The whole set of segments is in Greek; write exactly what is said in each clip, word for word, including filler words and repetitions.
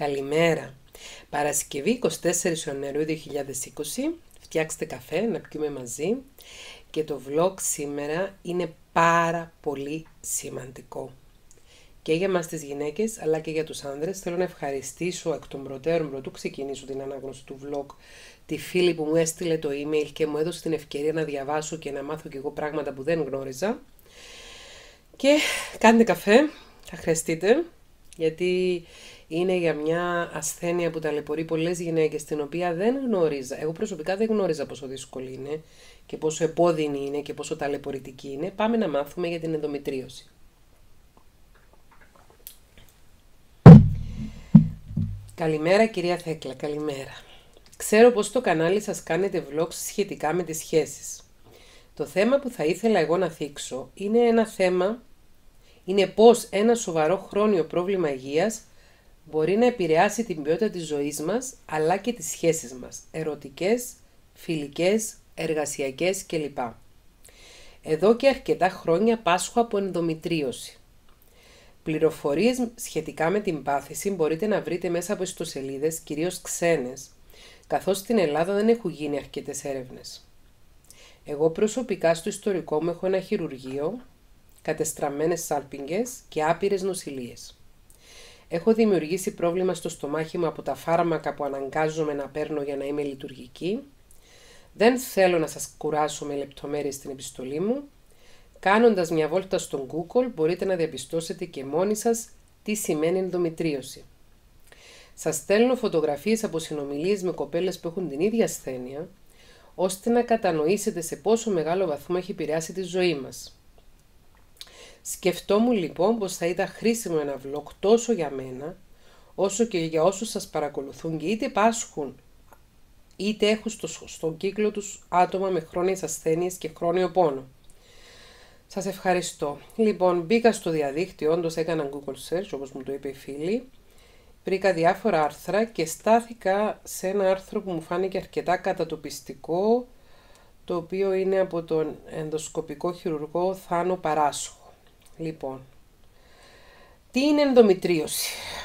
Καλημέρα. Παρασκευή εικοστή τέταρτη Ιανουαρίου δύο χιλιάδες είκοσι. Φτιάξτε καφέ να πιούμε μαζί. Και το vlog σήμερα είναι πάρα πολύ σημαντικό. Και για μας τις γυναίκες αλλά και για τους άνδρες. Θέλω να ευχαριστήσω εκ των προτέρων, πρωτού ξεκινήσω την ανάγνωση του vlog, τη φίλη που μου έστειλε το email και μου έδωσε την ευκαιρία να διαβάσω και να μάθω κι εγώ πράγματα που δεν γνώριζα. Και κάντε καφέ, θα χρειαστείτε, γιατί είναι για μια ασθένεια που ταλαιπωρεί πολλές γυναίκες, την οποία δεν γνώριζα. Εγώ προσωπικά δεν γνώριζα πόσο δύσκολη είναι και πόσο επώδυνη είναι και πόσο ταλαιπωρητική είναι. Πάμε να μάθουμε για την ενδομητρίωση. Καλημέρα κυρία Θέκλα, καλημέρα. Ξέρω πως στο κανάλι σας κάνετε vlogs σχετικά με τις σχέσεις. Το θέμα που θα ήθελα εγώ να θίξω είναι ένα θέμα, είναι πως ένα σοβαρό χρόνιο πρόβλημα υγείας μπορεί να επηρεάσει την ποιότητα της ζωής μας, αλλά και τις σχέσεις μας, ερωτικές, φιλικές, εργασιακές κλπ. Εδώ και αρκετά χρόνια πάσχω από ενδομητρίωση. Πληροφορίες σχετικά με την πάθηση μπορείτε να βρείτε μέσα από ιστοσελίδες, κυρίως ξένες, καθώς στην Ελλάδα δεν έχουν γίνει αρκετές έρευνες. Εγώ προσωπικά στο ιστορικό μου έχω ένα χειρουργείο, κατεστραμμένες σάλπιγγες και άπειρες νοσηλίες. Έχω δημιουργήσει πρόβλημα στο στομάχι μου από τα φάρμακα που αναγκάζομαι να παίρνω για να είμαι λειτουργική. Δεν θέλω να σας κουράσω με λεπτομέρειες στην επιστολή μου. Κάνοντας μια βόλτα στον Google μπορείτε να διαπιστώσετε και μόνοι σας τι σημαίνει ενδομητρίωση. Σας στέλνω φωτογραφίες από συνομιλίες με κοπέλες που έχουν την ίδια ασθένεια, ώστε να κατανοήσετε σε πόσο μεγάλο βαθμό έχει επηρεάσει τη ζωή μας. Σκεφτόμουν λοιπόν πως θα ήταν χρήσιμο ένα vlog τόσο για μένα, όσο και για όσους σας παρακολουθούν και είτε πάσχουν, είτε έχουν στο, στον κύκλο τους άτομα με χρόνιες ασθένειες και χρόνιο πόνο. Σας ευχαριστώ. Λοιπόν, μπήκα στο διαδίκτυο, όντως έκανα Google search, όπως μου το είπε η φίλη. Βρήκα διάφορα άρθρα και στάθηκα σε ένα άρθρο που μου φάνηκε αρκετά κατατοπιστικό, το οποίο είναι από τον ενδοσκοπικό χειρουργό Θάνο Παράσχο. Λοιπόν, τι είναι ενδομητρίωση?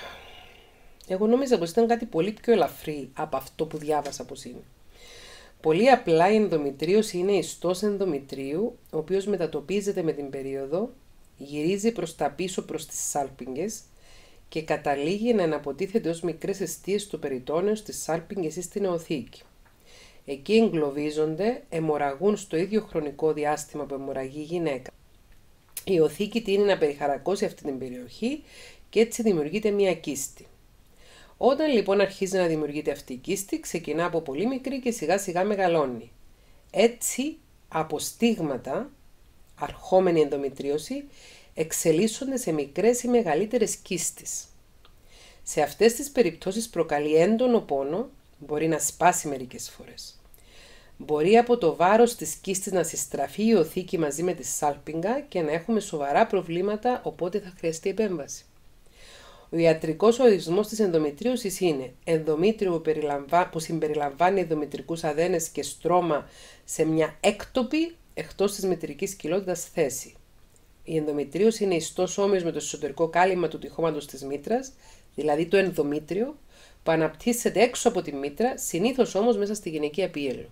Εγώ νόμιζα πως ήταν κάτι πολύ πιο ελαφρύ από αυτό που διάβασα πως είναι. Πολύ απλά η ενδομητρίωση είναι ιστός ενδομητρίου, ο οποίος μετατοπίζεται με την περίοδο, γυρίζει προς τα πίσω προς τις σάλπιγγες και καταλήγει να αναποτίθεται ως μικρές εστίες στο περιτόνιο, στις σάλπιγγες ή στην νεοθήκη. Εκεί εγκλωβίζονται, αιμορραγούν στο ίδιο χρονικό διάστημα που αιμορραγεί η γυναίκα. Η οθήκη τείνει να περιχαρακώσει αυτή την περιοχή και έτσι δημιουργείται μια κίστη. Όταν λοιπόν αρχίζει να δημιουργείται αυτή η κίστη, ξεκινά από πολύ μικρή και σιγά σιγά μεγαλώνει. Έτσι, από στίγματα, αρχόμενη ενδομητρίωση, εξελίσσονται σε μικρές ή μεγαλύτερες κίστες. Σε αυτές τις περιπτώσεις προκαλεί έντονο πόνο, μπορεί να σπάσει μερικές φορές. Μπορεί από το βάρος της κίστης να συστραφεί η οθήκη μαζί με τη σάλπιγγα και να έχουμε σοβαρά προβλήματα, οπότε θα χρειαστεί επέμβαση. Ο ιατρικός ορισμός της ενδομητρίωσης είναι ενδομήτριο που, περιλαμβα... που συμπεριλαμβάνει ενδομητρικούς αδένες και στρώμα σε μια έκτοπη εκτός της μητρικής κοιλότητας θέση. Η ενδομητρίωση είναι ιστός όμοιος με το εσωτερικό κάλυμα του τυχώματος της μήτρας, δηλαδή το ενδομήτριο, που αναπτύσσεται έξω από τη μήτρα, συνήθως όμως μέσα στη γυναικεία πίελο.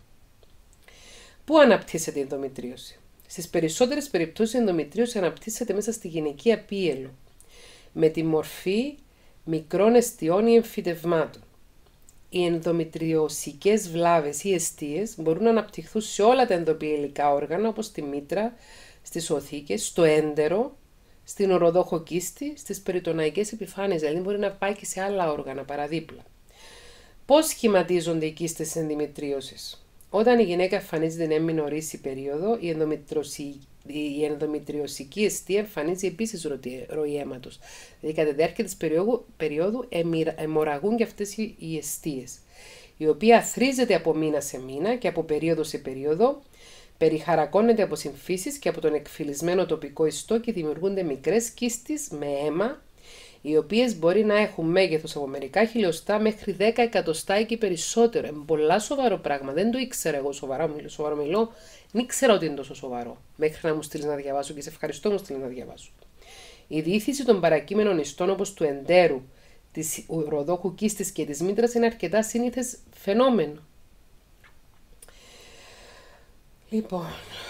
Πού αναπτύσσεται η ενδομητρίωση? Στις περισσότερες περιπτώσεις η ενδομητρίωση αναπτύσσεται μέσα στη γυναικεία πίελο, με τη μορφή μικρών εστιών ή εμφυτευμάτων. Οι ενδομητριωσικές βλάβες ή εστίες μπορούν να αναπτυχθούν σε όλα τα ενδοπιελικά όργανα, όπως τη μήτρα, στις οθήκες, στο έντερο, στην οροδόχο κίστη, στις περιτοναϊκές επιφάνειες, δηλαδή μπορεί να πάει και σε άλλα όργανα παραδίπλα. Πώς σχηματίζονται οι κίστες της ενδομητρίωσης? Όταν η γυναίκα εμφανίζει την έμμηνορήση περίοδο, η, η ενδομητριωσική αιστεία εμφανίζει επίσης ροή αίματος. Δηλαδή κατά τη διάρκεια της περίοδου, περίοδου αιμορραγούν και αυτές οι αιστείες, η οποία θρίζεται από μήνα σε μήνα και από περίοδο σε περίοδο, περιχαρακώνεται από συμφύσεις και από τον εκφυλισμένο τοπικό ιστό και δημιουργούνται μικρές κίστες με αίμα, οι οποίες μπορεί να έχουν μέγεθος από μερικά χιλιοστά μέχρι δέκα εκατοστά ή και περισσότερο. Είναι πολλά σοβαρό πράγμα. Δεν το ήξερα εγώ σοβαρά, μιλώ, σοβαρό μιλώ. Δεν ήξερα ότι είναι τόσο σοβαρό. Μέχρι να μου στείλει να διαβάσω και σε ευχαριστώ μου στείλει να διαβάσω. Η διήθηση των παρακείμενων ιστών όπως του εντέρου, της ουροδόχου κίστης και της μήτρας είναι αρκετά σύνηθες φαινόμενο. Λοιπόν,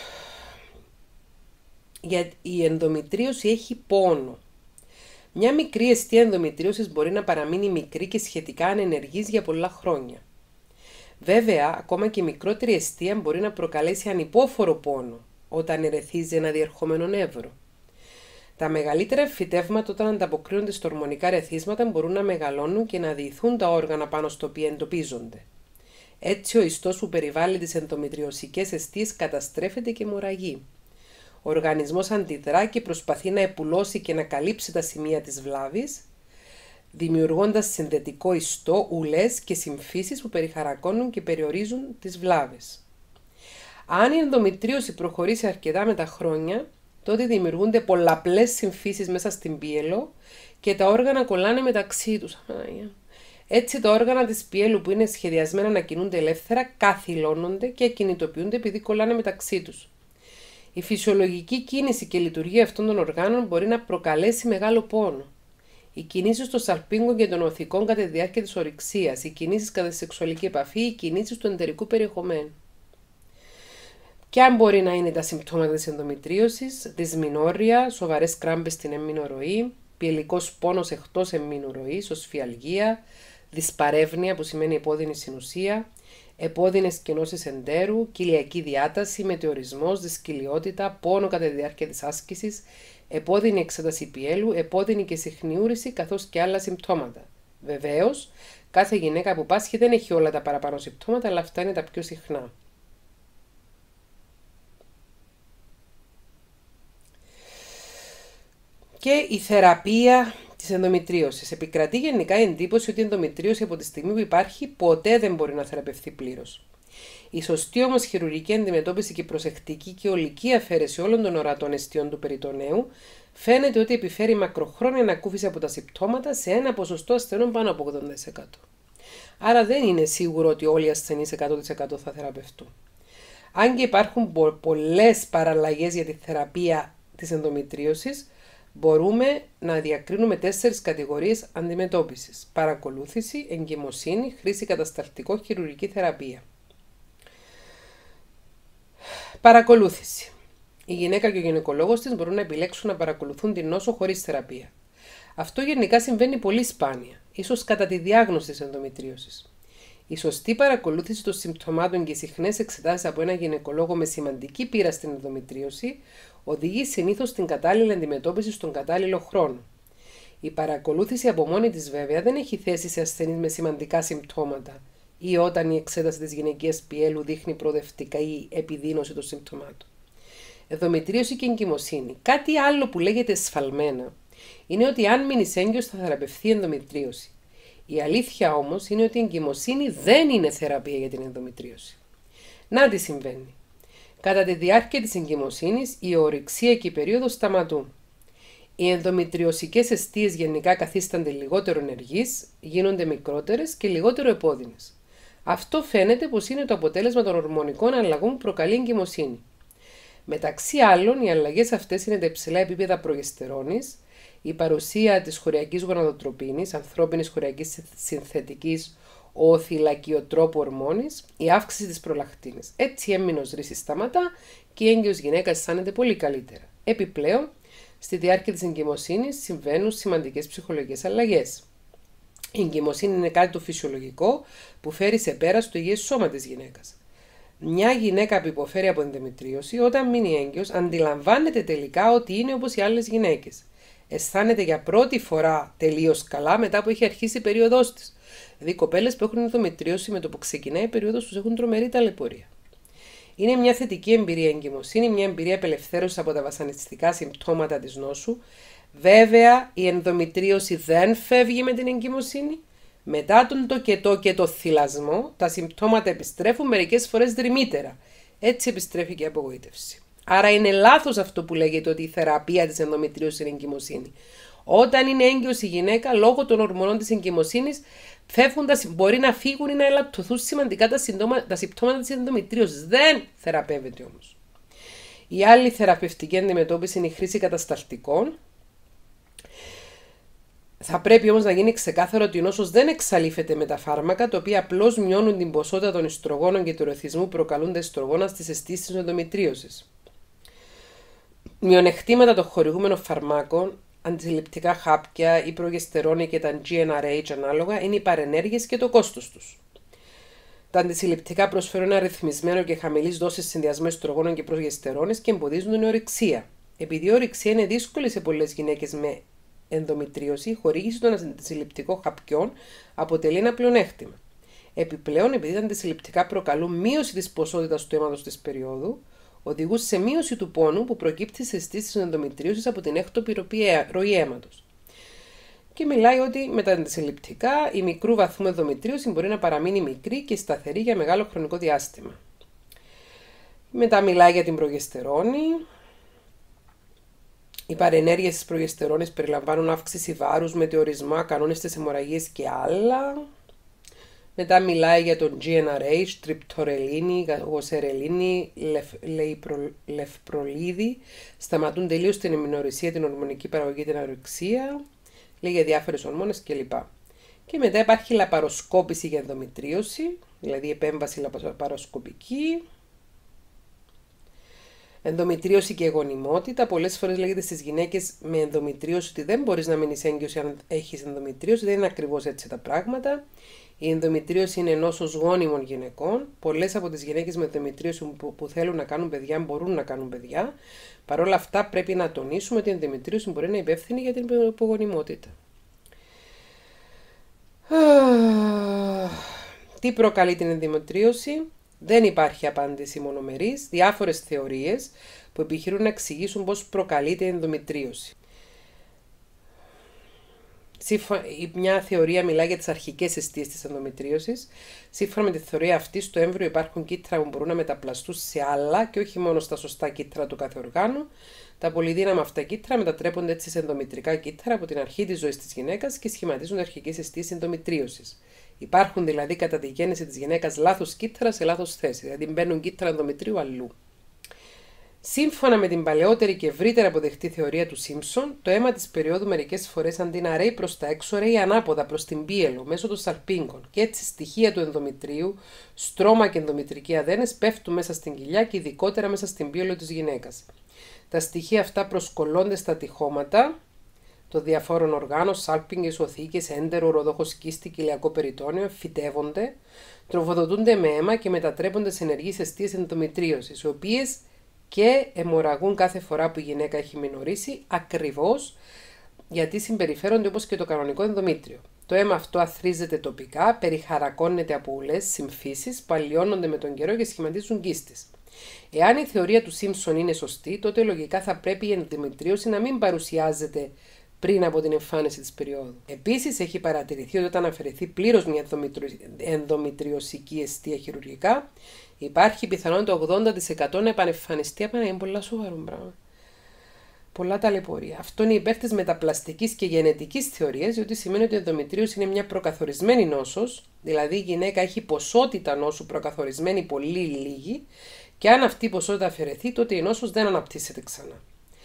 για η ενδομητρίωση έχει πόνο. Μια μικρή αιστεία ενδομητρίωσης μπορεί να παραμείνει μικρή και σχετικά ανενεργής για πολλά χρόνια. Βέβαια, ακόμα και η μικρότερη αιστεία μπορεί να προκαλέσει ανυπόφορο πόνο όταν ερεθίζει ένα διερχόμενο νεύρο. Τα μεγαλύτερα εμφυτεύματα όταν ανταποκρίνονται στα ορμονικά ρεθίσματα μπορούν να μεγαλώνουν και να διηθούν τα όργανα πάνω στο οποίο εντοπίζονται. Έτσι ο ιστός που περιβάλλει τις ενδομητριωσικές αιστείες καταστρέφεται και μοραγεί. Ο οργανισμός αντιδρά και προσπαθεί να επουλώσει και να καλύψει τα σημεία της βλάβης, δημιουργώντας συνδετικό ιστό, ουλές και συμφύσεις που περιχαρακώνουν και περιορίζουν τις βλάβες. Αν η ενδομητρίωση προχωρήσει αρκετά με τα χρόνια, τότε δημιουργούνται πολλαπλές συμφύσεις μέσα στην πίελο και τα όργανα κολλάνε μεταξύ τους. Έτσι τα όργανα της πίελου που είναι σχεδιασμένα να κινούνται ελεύθερα καθυλώνονται και ακινητοποιούνται επειδή κολλάνε μεταξύ τους. Η φυσιολογική κίνηση και λειτουργία αυτών των οργάνων μπορεί να προκαλέσει μεγάλο πόνο. Οι κινήσεις των σαλπίγκων και των οθικών κατά τη διάρκεια της ορυξίας, οι κινήσεις κατά τη σεξουαλική επαφή, οι κινήσεις του εντερικού περιεχομένου. Και αν μπορεί να είναι τα συμπτώματα της ενδομητρίωσης, δυσμηνόρρεια, σοβαρές κράμπες στην έμμηνο ροή, πιελικός πόνος εκτός έμμηνου ροής, οσφιαλγία, δυσπαρεύνοια που σημαίνει επώδυνη συνουσία, επώδυνες κενώσεις εντέρου, κοιλιακή διάταση, μετεωρισμός, δυσκυλιότητα, πόνο κατά τη διάρκεια της άσκησης, επώδυνη εξέταση πιέλου, επώδυνη και συχνιούρηση καθώς και άλλα συμπτώματα. Βεβαίως, κάθε γυναίκα που πάσχει δεν έχει όλα τα παραπάνω συμπτώματα, αλλά αυτά είναι τα πιο συχνά. Και η θεραπεία της ενδομητρίωσης. Επικρατεί γενικά η εντύπωση ότι η ενδομητρίωση από τη στιγμή που υπάρχει ποτέ δεν μπορεί να θεραπευθεί πλήρως. Η σωστή όμως χειρουργική αντιμετώπιση και προσεκτική και ολική αφαίρεση όλων των ορατών αιστείων του περιτονέου φαίνεται ότι επιφέρει μακροχρόνια ανακούφιση από τα συμπτώματα σε ένα ποσοστό ασθενών πάνω από ογδόντα τοις εκατό. Άρα δεν είναι σίγουρο ότι όλοι οι ασθενείς εκατό τοις εκατό θα θεραπευτούν. Αν και υπάρχουν πολλές παραλλαγές για τη θεραπεία της ενδομητρίωσης, μπορούμε να διακρίνουμε τέσσερις κατηγορίες αντιμετώπισης: παρακολούθηση, εγκυμοσύνη, χρήση κατασταλτικό, χειρουργική θεραπεία. Παρακολούθηση. Η γυναίκα και ο γυναικολόγος της μπορούν να επιλέξουν να παρακολουθούν την νόσο χωρίς θεραπεία. Αυτό γενικά συμβαίνει πολύ σπάνια, ίσως κατά τη διάγνωση της ενδομητρίωσης. Η σωστή παρακολούθηση των συμπτωμάτων και συχνές εξετάσεις από ένα γυναικολόγο με σημαντική πείρα στην ενδομητρίωση οδηγεί συνήθως στην κατάλληλη αντιμετώπιση στον κατάλληλο χρόνο. Η παρακολούθηση από μόνη της βέβαια δεν έχει θέση σε ασθενείς με σημαντικά συμπτώματα ή όταν η εξέταση της γυναικείας πιέλου δείχνει προοδευτικά ή επιδείνωση των συμπτωμάτων. Ενδομητρίωση και εγκυμοσύνη. Κάτι άλλο που λέγεται σφαλμένα είναι ότι αν μείνεις έγκυος θα θεραπευθεί η ενδομητρίωση. Η αλήθεια όμως είναι ότι η εγκυμοσύνη δεν είναι θεραπεία για την ενδομητρίωση. Να τι συμβαίνει. Κατά τη διάρκεια της εγκυμοσύνης, η ορυξία και η περίοδος σταματούν. Οι ενδομητριωσικές αιστείες γενικά καθίστανται λιγότερο ενεργείς, γίνονται μικρότερες και λιγότερο επώδυνες. Αυτό φαίνεται πως είναι το αποτέλεσμα των ορμονικών αλλαγών που προκαλεί εγκυμοσύνη. Μεταξύ άλλων, οι αλλαγές αυτές είναι τα υψηλά επίπεδα προγεστερόνης, η παρουσία της χοριακής γοναδοτροπίνης, ανθρώπινης χοριακής συνθετικής οθυλακιοτρόπου ορμόνης, η αύξηση της προλακτίνης. Έτσι η έμμηνος ρίση σταματά και η έγκυος γυναίκα αισθάνεται πολύ καλύτερα. Επιπλέον, στη διάρκεια της εγκυμοσύνης συμβαίνουν σημαντικές ψυχολογικές αλλαγές. Η εγκυμοσύνη είναι κάτι το φυσιολογικό που φέρει σε πέρα στο υγιές σώμα της γυναίκας. Μια γυναίκα που υποφέρει από ενδομητρίωση, όταν μείνει έγκυος, αντιλαμβάνεται τελικά ότι είναι όπως οι άλλες γυναίκες. Αισθάνεται για πρώτη φορά τελείως καλά μετά που έχει αρχίσει η περίοδός της. Δηλαδή, κοπέλες που έχουν ενδομητρίωση με το που ξεκινάει η περίοδος τους έχουν τρομερή ταλαιπωρία. Είναι μια θετική εμπειρία εγκυμοσύνη, μια εμπειρία απελευθέρωση από τα βασανιστικά συμπτώματα της νόσου. Βέβαια, η ενδομητρίωση δεν φεύγει με την εγκυμοσύνη. Μετά τον τοκετό και το θυλασμό, τα συμπτώματα επιστρέφουν μερικές φορές δρυμύτερα. Έτσι επιστρέφει και η απογοήτευση. Άρα είναι λάθος αυτό που λέγεται ότι η θεραπεία της ενδομητρίωσης είναι εγκυμοσύνη. Όταν είναι έγκυος η γυναίκα, λόγω των ορμονών της εγκυμοσύνης, φεύγοντας, μπορεί να φύγουν ή να ελαττωθούν σημαντικά τα, συντόμα, τα συμπτώματα της ενδομητρίωσης. Δεν θεραπεύεται όμως. Η άλλη θεραπευτική αντιμετώπιση είναι η χρήση κατασταλτικών. Θα πρέπει όμως να γίνει ξεκάθαρο ότι η νόσος δεν εξαλείφεται με τα φάρμακα, τα οποία απλώς μειώνουν την ποσότητα των ιστρογόνων και του ερωθισμού που προκαλούν τα ιστρογόνα στις αισθήσεις της ενδομητρίωσης. Μειονεκτήματα των χορηγούμενων φαρμάκων, αντισυλληπτικά χάπια, η προγεστερόνη και τα τζι εν αρ έιτς ανάλογα, είναι οι παρενέργειες και το κόστος τους. Τα αντισυλληπτικά προσφέρουν ένα ρυθμισμένο και χαμηλή δόση συνδυασμό ιστρογόνων και προγεστερόνης και εμποδίζουν την ορυξία. Επειδή η ορυξία είναι δύσκολη σε πολλές γυναίκες με ενδομητρίωση, η χορήγηση των αντισυλληπτικών χαπιών αποτελεί ένα πλεονέκτημα. Επιπλέον, επειδή τα αντισυλληπτικά προκαλούν μείωση της ποσότητας του αίματος της περίοδου, οδηγούν σε μείωση του πόνου που προκύπτει σε αισθήσεις της ενδομητρίωσης από την έκτοπη ροή αίματος. Και μιλάει ότι με τα αντισυλληπτικά η μικρού βαθμού ενδομητρίωση μπορεί να παραμείνει μικρή και σταθερή για μεγάλο χρονικό διάστημα. Μετά μιλάει για την προγεστερόνη. Οι παρενέργειες της προγεστερόνης περιλαμβάνουν αύξηση βάρους, μετεωρισμό, ακανόνιστες αιμορραγίες και άλλα. Μετά μιλάει για τον τζι εν αρ έιτς, τριπτορελίνη, γοσερελίνη, λευπρολίδη. Σταματούν τελείως την ημινορρησία, την ορμονική παραγωγή, την ανορεξία. Λέει για διάφορες ορμόνες κλπ. Και μετά υπάρχει λαπαροσκόπηση για ενδομητρίωση, δηλαδή επέμβαση λαπαροσκοπική. Ενδομητρίωση και γονιμότητα. Πολλές φορές λέγεται στις γυναίκες με ενδομητρίωση ότι δεν μπορείς να μείνεις έγκυος αν έχεις ενδομητρίωση. Δεν είναι ακριβώς έτσι τα πράγματα. Η ενδομητρίωση είναι νόσος γόνιμων γυναικών. Πολλές από τις γυναίκες με ενδομητρίωση που, που θέλουν να κάνουν παιδιά μπορούν να κάνουν παιδιά. Παρ' όλα αυτά, πρέπει να τονίσουμε ότι η ενδομητρίωση μπορεί να είναι υπεύθυνη για την υπογονιμότητα. Τι προκαλεί την ενδομητρίωση? Δεν υπάρχει απάντηση μονομερής. Διάφορες θεωρίες που επιχειρούν να εξηγήσουν πώς προκαλείται η ενδομητρίωση. Μια θεωρία μιλάει για τις αρχικές αιστείες της ενδομητρίωσης. Σύμφωνα με τη θεωρία αυτή, στο έμβριο υπάρχουν κύτταρα που μπορούν να μεταπλαστούν σε άλλα και όχι μόνο στα σωστά κύτταρα του κάθε οργάνου. Τα πολυδύναμα αυτά κύτταρα μετατρέπονται έτσι σε ενδομητρικά κύτταρα από την αρχή της ζωής της γυναίκας και σχηματίζουν αρχικές αιστείες ενδομητρίωσης. Υπάρχουν δηλαδή κατά τη γέννηση της γυναίκας λάθος κύτταρα σε λάθος θέση, δηλαδή μπαίνουν κύτταρα ενδομητρίου αλλού. Σύμφωνα με την παλαιότερη και ευρύτερα αποδεκτή θεωρία του Σίμψον, το αίμα της περίοδου μερικές φορές αντί να ρέει προς τα έξω, ρέει ανάποδα προς την πίελο μέσω των σαλπίνγκων και έτσι στοιχεία του ενδομητρίου, στρώμα και ενδομητρικοί αδένες πέφτουν μέσα στην κοιλιά και ειδικότερα μέσα στην πίελο της γυναίκας. Τα στοιχεία αυτά προσκολώνται στα τυχώματα των διαφόρων οργάνων, σάλπιγγες, οθήκες, έντερο, ροδόχο σκίστη, κοιλιακό περιτόνιο, φυτεύονται, τροφοδοτούνται με αίμα και μετατρέπονται σε ενεργείς αιστείες ενδομητρίωσης, οι οποίες και αιμορραγούν κάθε φορά που η γυναίκα έχει μηνορήσει, ακριβώς γιατί συμπεριφέρονται όπως και το κανονικό ενδομήτριο. Το αίμα αυτό αθρίζεται τοπικά, περιχαρακώνεται από ουλές, συμφύσεις, παλιώνονται με τον καιρό και σχηματίζουν κίστες. Εάν η θεωρία του Σίμψον είναι σωστή, τότε λογικά θα πρέπει η ενδομητρίωση να μην παρουσιάζεται πριν από την εμφάνιση της περίοδου. Επίσης, έχει παρατηρηθεί ότι όταν αφαιρεθεί πλήρως μια ενδομητριωσική αιστεία χειρουργικά, υπάρχει πιθανότητα ογδόντα τοις εκατό να επανεμφανιστεί. Απέναντι είναι πολλά σοβαρό πράγμα. Πολλά ταλαιπωρία. Αυτό είναι υπέρ της μεταπλαστικής και γενετικής θεωρίας, διότι σημαίνει ότι η ενδομητρίωση είναι μια προκαθορισμένη νόσος, δηλαδή η γυναίκα έχει ποσότητα νόσου προκαθορισμένη πολύ λίγη, και αν αυτή η ποσότητα αφαιρεθεί, τότε η νόσος δεν αναπτύσσεται ξανά.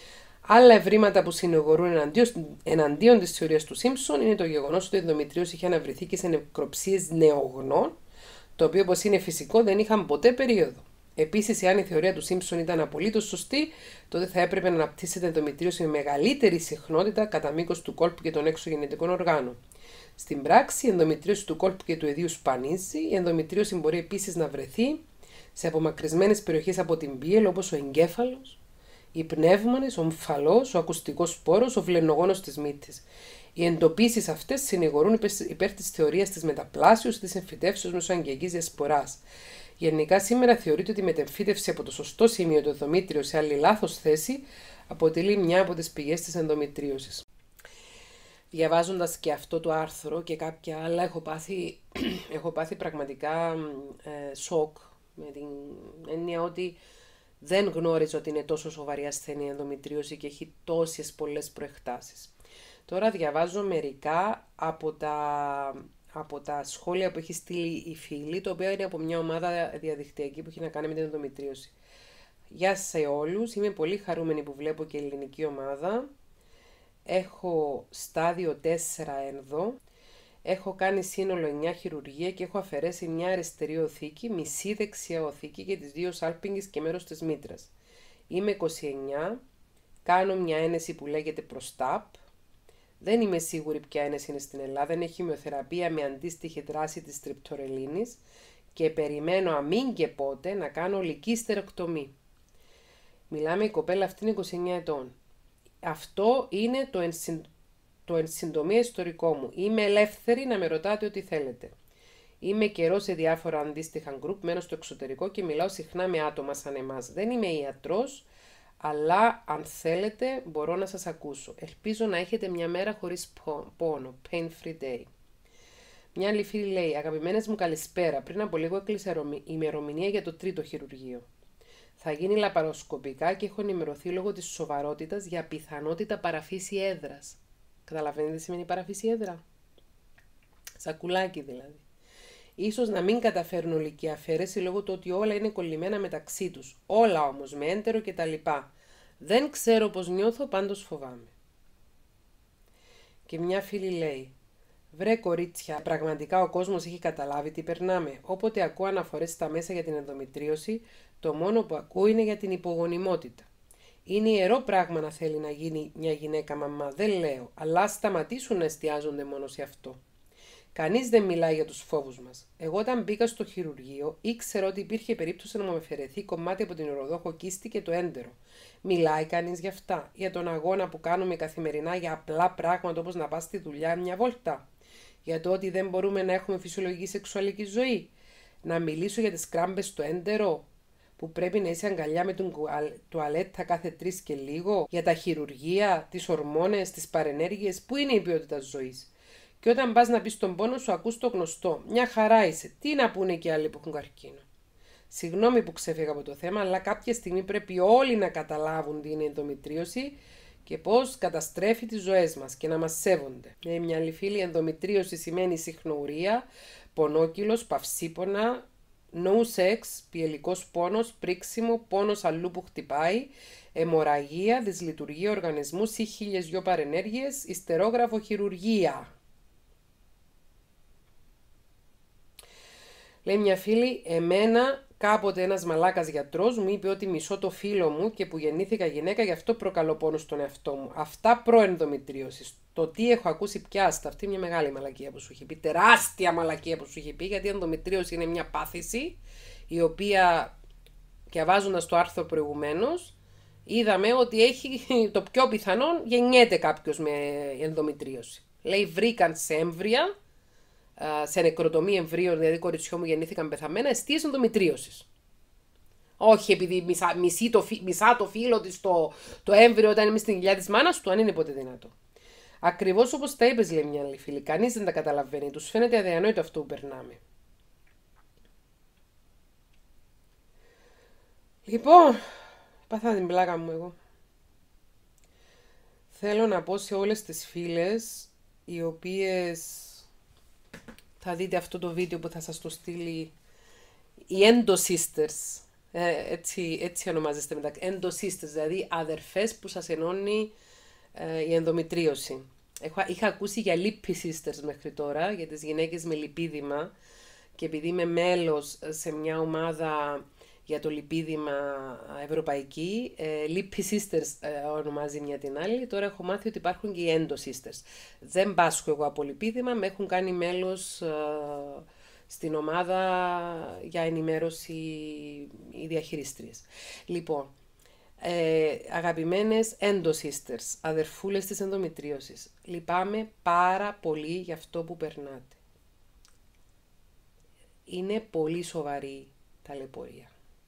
Άλλα ευρήματα που συνηγορούν εναντίον, εναντίον της θεωρίας του Σίμψον είναι το γεγονός ότι η ενδομητρίωση είχε αναβρεθεί και σε νεκροψίες νεογνών, το οποίο, όπως είναι φυσικό, δεν είχαν ποτέ περίοδο. Επίσης, εάν η θεωρία του Σίμψον ήταν απολύτως σωστή, τότε θα έπρεπε να αναπτύσσεται ενδομητρίωση με μεγαλύτερη συχνότητα κατά μήκος του κόλπου και των εξωγεννητικών οργάνων. Στην πράξη, η ενδομητρίωση του κόλπου και του εδίου σπανίζει. Η ενδομητρίωση μπορεί επίσης να βρεθεί σε απομακρυσμένες περιοχές από την πίελο, όπως ο εγκέφαλος, οι πνεύμονες, ο ομφαλός, ο ακουστικός σπόρος, ο βλενογόνος της μύτης. Οι εντοπίσεις αυτές συνηγορούν υπέρ της θεωρίας της μεταπλάσεως ή της εμφυτεύσεως μέσω αγκιακής διασποράς. Γενικά, σήμερα θεωρείται ότι η μετεμφύτευση από το σωστό σημείο του ενδομήτριου σε άλλη λάθος θέση αποτελεί μια από τις πηγές της ενδομητρίωσης. Διαβάζοντας και αυτό το άρθρο και κάποια άλλα, έχω πάθει, έχω πάθει πραγματικά ε, σοκ, με την έννοια ότι δεν γνώριζα ότι είναι τόσο σοβαρή ασθένεια η ενδομητρίωση και έχει τόσες πολλές προεκτάσεις. Τώρα διαβάζω μερικά από τα, από τα σχόλια που έχει στείλει η φίλη, το οποίο είναι από μια ομάδα διαδικτυακή που έχει να κάνει με την έχω στάδιο τέσσερα ένδο, έχω κάνει σύνολο εννιά χειρουργία και έχω αφαιρέσει μια αριστερή οθήκη, μισή δεξιά οθήκη και τις δύο σάλπιγγες και μέρος της μήτρας. Είμαι είκοσι εννιά, κάνω μια ένεση που λέγεται προστάπ. Δεν είμαι σίγουρη ποια ένεση είναι στην Ελλάδα, είναι χημειοθεραπεία με αντίστοιχη δράση της τριπτορελίνης και περιμένω αμήν και πότε να κάνω ολική στεροκτομή. Μιλάμε, η κοπέλα αυτή είναι είκοσι εννιά ετών. Αυτό είναι το εν, συν, το εν συντομία ιστορικό μου. Είμαι ελεύθερη να με ρωτάτε ό,τι θέλετε. Είμαι καιρό σε διάφορα αντίστοιχα γκρουπ, μένω στο εξωτερικό και μιλάω συχνά με άτομα σαν εμάς. Δεν είμαι ιατρός, αλλά αν θέλετε μπορώ να σας ακούσω. Ελπίζω να έχετε μια μέρα χωρίς πόνο, pain-free day. Μια άλλη φίλη λέει, αγαπημένες μου καλησπέρα, πριν από λίγο έκλεισα ημερομηνία για το τρίτο χειρουργείο. Θα γίνει λαπαροσκοπικά και έχω ενημερωθεί λόγω της σοβαρότητας για πιθανότητα παραφύση έδρας. Καταλαβαίνετε τι σημαίνει παραφύση έδρα? Σακουλάκι δηλαδή. Ίσως να μην καταφέρουν ολική αφαίρεση λόγω του ότι όλα είναι κολλημένα μεταξύ τους. Όλα όμως, με έντερο και τα λοιπά. Δεν ξέρω πώς νιώθω, πάντως φοβάμαι. Και μια φίλη λέει, βρε κορίτσια, πραγματικά ο κόσμος έχει καταλάβει τι περνάμε. Όποτε ακούω αναφορές στα μέσα για την ενδομητρίωση, το μόνο που ακούω είναι για την υπογονιμότητα. Είναι ιερό πράγμα να θέλει να γίνει μια γυναίκα μαμά, δεν λέω, αλλά ας σταματήσουν να εστιάζονται μόνο σε αυτό. Κανείς δεν μιλάει για τους φόβους μας. Εγώ όταν μπήκα στο χειρουργείο ήξερα ότι υπήρχε περίπτωση να μου αφαιρεθεί κομμάτι από την ουροδόχο κίστη και το έντερο. Μιλάει κανείς για αυτά, για τον αγώνα που κάνουμε καθημερινά για απλά πράγματα όπως να πας στη δουλειά μια βόλτα. Για το ότι δεν μπορούμε να έχουμε φυσιολογική σεξουαλική ζωή. Να μιλήσω για τις κράμπες στο έντερο, που πρέπει να είσαι αγκαλιά με την τουαλέτα κάθε τρεις και λίγο. Για τα χειρουργεία, τις ορμόνες, τις παρενέργειες, που είναι η ποιότητα ζωής. Και όταν πας να πεις τον πόνο σου, ακούς το γνωστό. Μια χαρά είσαι. Τι να πούνε και άλλοι που έχουν καρκίνο. Συγγνώμη που ξέφυγα από το θέμα, αλλά κάποια στιγμή πρέπει όλοι να καταλάβουν τι είναι η ενδομητρίωση και πώς καταστρέφει τις ζωές μας και να μας σέβονται. Με μια άλλη φίλη, ενδομητρίωση σημαίνει συχνοουρία, πονόκυλος, παυσίπονα, no sex, πιελικός πόνος, πρίξιμο, πόνος αλλού που χτυπάει, αιμορραγία, δυσλειτουργία οργανισμού ή χίλιες δυο παρενέργειες, ιστερόγραφο χειρουργία. Λέει μια φίλη, εμένα κάποτε ένας μαλάκας γιατρός μου είπε ότι μισώ το φίλο μου και που γεννήθηκα γυναίκα, γι' αυτό προκαλώ πόνο στον εαυτό μου. Αυτά προενδομητρίωσης. Το τι έχω ακούσει πιάστα, αυτή μια μεγάλη μαλακία που σου είχε πει, τεράστια μαλακία που σου είχε πει, γιατί η ενδομητρίωση είναι μια πάθηση, η οποία, διαβάζοντας το άρθρο προηγουμένως, είδαμε ότι έχει το πιο πιθανόν γεννιέται κάποιος με ενδομητρίωση. Λέει, βρήκαν σε έμβρια, σε νεκροτομή εμβρίων, δηλαδή κοριτσιό μου γεννήθηκαν πεθαμένα, αιστείες ενδομητρίωσης. Όχι επειδή μισά, μισή το, μισά το φύλλο της το, το έμβριο όταν είναι στην κοιλιά της μάνας του, αν είναι ποτέ δυνατό. Ακριβώς όπως τα είπες, λέει μια άλλη φίλη, κανείς δεν τα καταλαβαίνει, τους φαίνεται αδιανόητο αυτό που περνάμε. Λοιπόν, πάθα την πλάκα μου εγώ. Θέλω να πω σε όλες τις φίλες, οι οποίες θα δείτε αυτό το βίντεο που θα σας το στείλει, οι Endo Sisters, ε, έτσι, έτσι ονομάζεστε μεταξύ, Endo Sisters, δηλαδή αδερφές που σας ενώνει ε, η ενδομητρίωση. Έχω, είχα ακούσει για Lippi Sisters μέχρι τώρα, για τις γυναίκες με λιπίδημα, και επειδή είμαι μέλος σε μια ομάδα για το λιπίδημα ευρωπαϊκή, ε, Lippi Sisters ε, ονομάζει μια την άλλη, τώρα έχω μάθει ότι υπάρχουν και οι Endo Sisters. Δεν πάσχω εγώ από λιπίδημα, με έχουν κάνει μέλος ε, στην ομάδα για ενημέρωση οι διαχειριστρίες. Λοιπόν, ε, αγαπημένες Endo Sisters, αδερφούλες της ενδομητρίωσης, λυπάμαι πάρα πολύ για αυτό που περνάτε. Είναι πολύ σοβαρή ταλαιπωρία.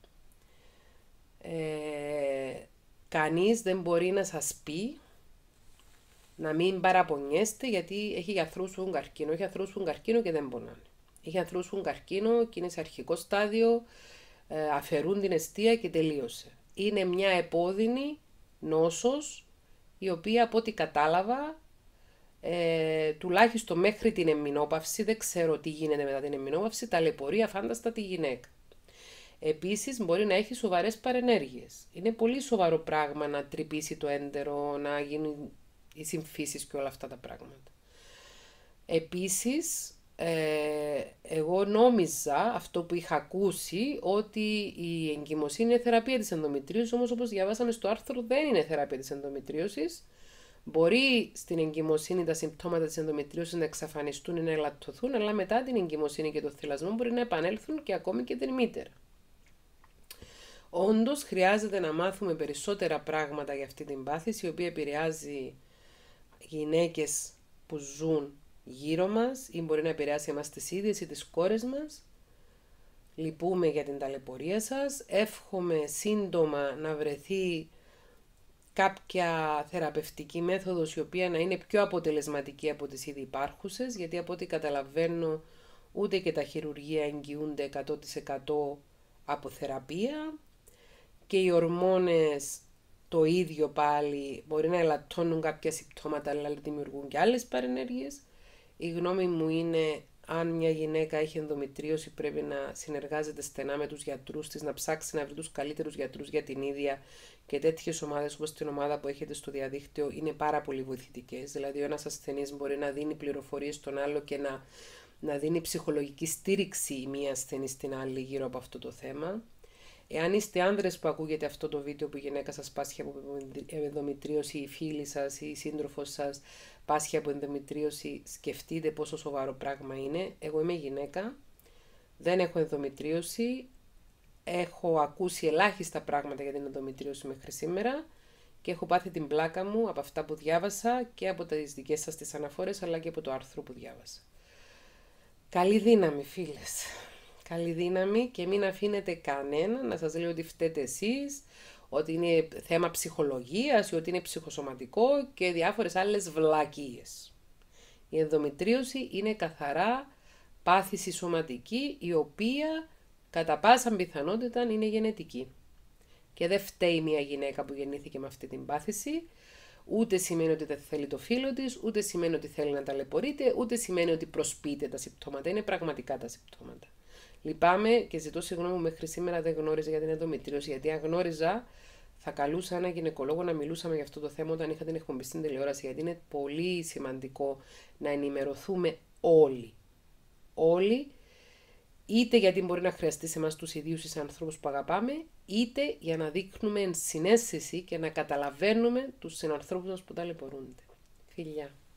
Ε, κανείς δεν μπορεί να σας πει να μην παραπονιέστε, γιατί έχει γιατρούς που έχουν καρκίνο, έχει ανθρώπους που έχουν καρκίνο και δεν πονάνε. Έχει ανθρώπους που έχουν καρκίνο και είναι σε αρχικό στάδιο, ε, αφαιρούν την αιστεία και τελείωσε. Είναι μια επώδυνη νόσος, η οποία από ό,τι κατάλαβα, ε, τουλάχιστον μέχρι την εμμηνόπαυση, δεν ξέρω τι γίνεται μετά την εμμηνόπαυση, ταλαιπωρεί αφάνταστα τη γυναίκα. Επίσης μπορεί να έχει σοβαρές παρενέργειες. Είναι πολύ σοβαρό πράγμα να τρυπήσει το έντερο, να γίνει η συμφύσης και όλα αυτά τα πράγματα. Επίσης, ε, εγώ νόμιζα αυτό που είχα ακούσει, ότι η εγκυμοσύνη είναι θεραπεία της ενδομητρίωσης, όμως όπως διαβάσαμε στο άρθρο δεν είναι θεραπεία της ενδομητρίωσης. Μπορεί στην εγκυμοσύνη τα συμπτώματα της ενδομητρίωσης να εξαφανιστούν ή να ελαττωθούν, αλλά μετά την εγκυμοσύνη και το θυλασμό μπορεί να επανέλθουν και ακόμη και την μήτερα. Όντως χρειάζεται να μάθουμε περισσότερα πράγματα για αυτή την πάθηση, η οποία επηρεάζει γυναίκες που ζουν γύρω μας ή μπορεί να επηρεάσει εμάς τις ίδιες ή τις κόρες μας. Λυπούμε για την ταλαιπωρία σας. Εύχομαι σύντομα να βρεθεί κάποια θεραπευτική μέθοδος η οποία να είναι πιο αποτελεσματική από τις ήδη υπάρχουσες, γιατί από ό,τι καταλαβαίνω ούτε και τα χειρουργεία εγγυούνται εκατό τοις εκατό από θεραπεία και οι ορμόνες το ίδιο πάλι μπορεί να ελαττώνουν κάποια συμπτώματα αλλά δημιουργούν και άλλες παρενέργειες. Η γνώμη μου είναι, αν μια γυναίκα έχει ενδομητρίωση, πρέπει να συνεργάζεται στενά με τους γιατρούς της, να ψάξει να βρει τους καλύτερους γιατρούς για την ίδια, και τέτοιες ομάδες όπως την ομάδα που έχετε στο διαδίκτυο είναι πάρα πολύ βοηθητικές. Δηλαδή ο ένας ασθενής μπορεί να δίνει πληροφορίες στον άλλο και να, να δίνει ψυχολογική στήριξη η μία ασθενή στην άλλη γύρω από αυτό το θέμα. Εάν είστε άνδρες που ακούγετε αυτό το βίντεο που η γυναίκα σας πάσχει από ενδομητρίωση, η φίλη σας ή η σύντροφος σας πάσχει από ενδομητρίωση, σκεφτείτε πόσο σοβαρό πράγμα είναι. Εγώ είμαι γυναίκα, δεν έχω ενδομητρίωση, έχω ακούσει ελάχιστα πράγματα για την ενδομητρίωση μέχρι σήμερα και έχω πάθει την πλάκα μου από αυτά που διάβασα και από τις δικές σας τις αναφορές, αλλά και από το άρθρο που διάβασα. Καλή δύναμη, φίλες. Καλή δύναμη και μην αφήνετε κανένα να σας λέει ότι φταίτε εσείς, ότι είναι θέμα ψυχολογίας ή ότι είναι ψυχοσωματικό και διάφορες άλλες βλακίες. Η ενδομητρίωση είναι καθαρά πάθηση σωματική, η οποία κατά πάσα πιθανότητα είναι γενετική. Και δεν φταίει μια γυναίκα που γεννήθηκε με αυτή την πάθηση, ούτε σημαίνει ότι δεν θέλει το φίλο της, ούτε σημαίνει ότι θέλει να ταλαιπωρείται, ούτε σημαίνει ότι προσποιείται τα συμπτώματα. Είναι πραγματικά τα συμπτώματα. Λυπάμαι και ζητώ συγγνώμη που μέχρι σήμερα δεν γνώριζα για την ενδομητρίωση, γιατί αν γνώριζα θα καλούσα ένα γυναικολόγο να μιλούσαμε για αυτό το θέμα όταν είχα την εκπομπή στην τηλεόραση, γιατί είναι πολύ σημαντικό να ενημερωθούμε όλοι. Όλοι, είτε γιατί μπορεί να χρειαστεί σε εμάς τους ιδίους τους ανθρώπους που αγαπάμε, είτε για να δείχνουμε συναίσθηση και να καταλαβαίνουμε τους συνανθρώπους μας που ταλαιπωρούνται. Φιλιά.